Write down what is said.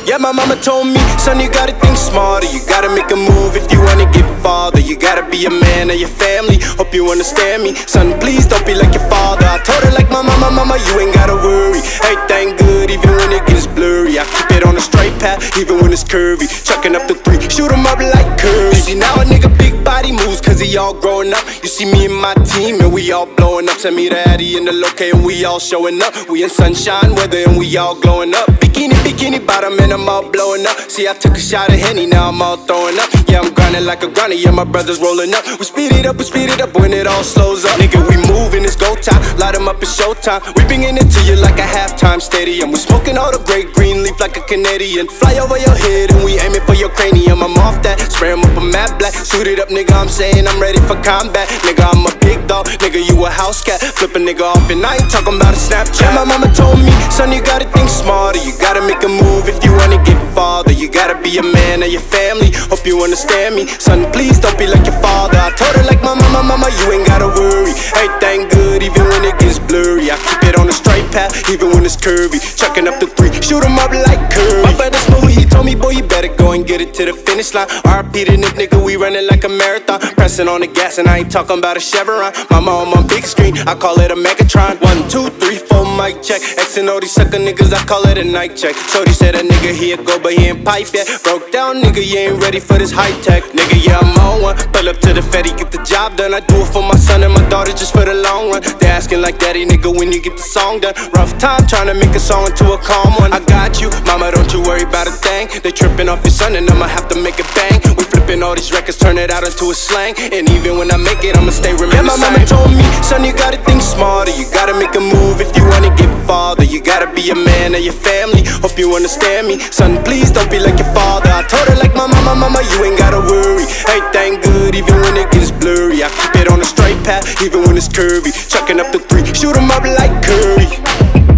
Yeah, my mama told me, son, you gotta think smarter. You gotta make a move if you wanna get farther. You gotta be a man of your family. Hope you understand me, son, please don't be like your father. I told her like my mama, you ain't gotta worry. Everything good even when it gets blurry. I keep it on a straight path even when it's curvy. Chucking up the 3, shoot 'em up like Curry. See now a nigga big body moves cause he all growing up. You see me and my team and we all blowing up. Send me the Addy and the Locato and we all showing up. We in sunshine weather and we all glowing up. Bikini bottom and I'm all blowing up. See I took a shot of Henny, now I'm all throwing up. Yeah, I'm grinding like a grinder, yeah, my brothers rolling up. We speed it up when it all slows up. Nigga, we moving, it's go time. Light 'em up, it's showtime. We bringing it to you like a halftime stadium. We smoking all the great green leaf like a Canadian. Fly over your head and we aiming for your cranium. I'm off that, spray 'em up a matte black. Suit it up, nigga, I'm saying I'm ready for combat. Nigga, I'm a big dog, nigga, you a house cat. Flip a nigga off and I ain't talking about a Snapchat. Yeah, my mama told me, son, you gotta think smarter. You gotta make a move if you wanna get farther. You gotta be a man of your family. Hope you understand me, son, please don't be like your father. I told her like my mama, you ain't gotta worry. Everything good even when it gets blurry. I keep it on a straight path even when it's curvy. Chucking up the 3, shoot 'em up like Curry. My brother Smooth, he told me, boy, you better go and get it to the finish line. RP to Nick, nigga, we running like a marathon. Pressing on the gas and I ain't talking about a Chevron. Mama on my big screen, I call it a Megatron. 1, 2, 3, 4, mic check. X and O, these sucker niggas, I call it a night check. Shorty said a nigga here go, but he ain't pipe yet. Broke down, nigga, you ain't ready for this high tech. Nigga, yeah, I'm on one. Pull up to the Fetty, get the job done. I do it for my son and my daughter just for the long run. They asking like, daddy, nigga, when you get the song done. Rough time trying to make a song into a calm one. I got you, mama, don't you worry about a thing. They tripping off your son and I'ma have to make it bang. We flipping all these records, turn it out into a slang. And even when I make it, I'ma stay remain. Yeah, my mama told me, son, you gotta think smarter. You gotta make a move if you wanna get farther. You gotta be a man of your family. Hope you understand me, son, please don't be like your father. I told her like my mama, you ain't gotta worry. Everything good even when it gets blurry. I keep it on a straight path even when it's curvy. Chucking up the 3, shoot 'em up like Curry.